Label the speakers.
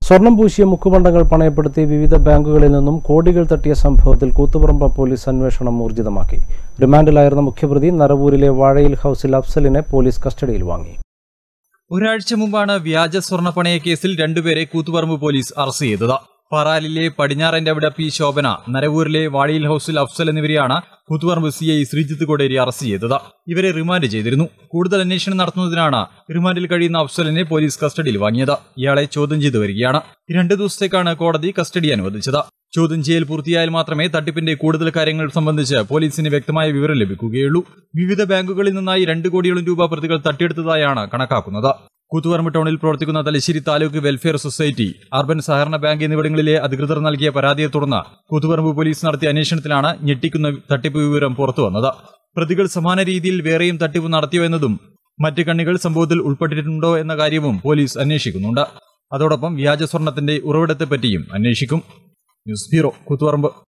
Speaker 1: സ്വർണം പൂശിയ മുക്കുപണ്ടങ്ങൾ പണയപ്പെടുത്തി വിവിധ ബാങ്കുകളിൽ നിന്നും കോടികൾ തട്ടിയ സംഭവത്തിൽ കൂത്തുപറമ്പ് പോലീസ് അന്വേഷണം ഊർജിതമാക്കി. റിമാൻഡിലായിരുന്ന മുഖ്യപ്രതി നരവൂരിലെ വാഴയിൽ ഹൌസിൽ അഫ്സലിനെ പോലീസ് കസ്റ്റഡിയിൽ വാങ്ങി.
Speaker 2: ഒരാഴ്ച മുമ്പാണ് വ്യാജ സ്വർണ്ണ പണയ കേസിൽ രണ്ടുപേരെ കൂത്തുപറമ്പ് പോലീസ് അറസ്റ്റ് ചെയ്തത്. പാറാലിലെ പടിഞ്ഞാറന്റെ അവിടെ പി ശോഭന, നരവൂരിലെ വാഴയിൽ ഹൌസിൽ അഫ്സൽ എന്നിവരെയാണ് കൂത്തുപറമ്പ് CI ശ്രീജിത്ത് കോടേരി അറസ്റ്റ് ചെയ്തത്. ഇവരെ റിമാൻഡ് ചെയ്തിരുന്നു. കൂടുതൽ അന്വേഷണം നടത്തുന്നതിനാണ് റിമാൻഡിൽ കഴിയുന്ന അഫ്സലിനെ പോലീസ് കസ്റ്റഡിയിൽ വാങ്ങിയത്. ഇയാളെ ചോദ്യം ചെയ്തു വരികയാണ്. 2 ദിവസത്തേക്കാണ് കോടതി കസ്റ്റഡി അനുവദിച്ചത്. ചോദ്യം ചെയ്യൽ പൂർത്തിയായാൽ മാത്രമേ തട്ടിപ്പിന്റെ കൂടുതൽ കാര്യങ്ങൾ സംബന്ധിച്ച് പോലീസിന് വ്യക്തമായ വിവരം ലഭിക്കുകയുള്ളൂ. വിവിധ ബാങ്കുകളിൽ നിന്നായി 2 കോടിയോളം രൂപ പ്രതികൾ തട്ടിയെടുത്തതായാണ് കണക്കാക്കുന്നത്. കൂത്തുപറമ്പ് ടൗണിൽ പ്രവർത്തിക്കുന്ന Thalassery taluk welfare society, urban സഹകരണ ബാങ്ക് എന്നിവിടങ്ങളിലെ അധികൃതർ നൽകിയ പരാതിയെ തുടർന്ന് കൂത്തുപറമ്പ് പോലീസ് നടത്തിയ അന്വേഷണത്തിലാണ് ഞെട്ടിക്കുന്ന തട്ടിപ്പ് വിവരം പുറത്തുവന്നത്. പ്രതികൾ സമാന രീതിയിൽ വേറെയും തട്ടിപ്പ് നടത്തിയോ എന്നതും മറ്റ് കണ്ണികൾ സംഭവത്തിൽ ഉൾപ്പെട്ടിട്ടുണ്ടോ എന്ന കാര്യവും പോലീസ് അന്വേഷിക്കുന്നുണ്ട്. അതോടൊപ്പം വ്യാജ സ്വർണത്തിന്റെ ഉറവിടത്തെപ്പറ്റിയും അന്വേഷിക്കും. News bureau, Koothuparamba.